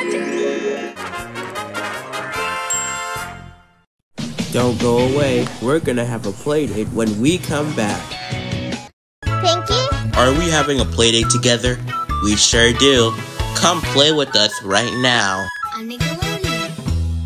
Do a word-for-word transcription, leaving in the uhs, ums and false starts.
Don't go away. We're gonna have a play date when we come back. Pinky? Are we having a play date together? We sure do. Come play with us right now. On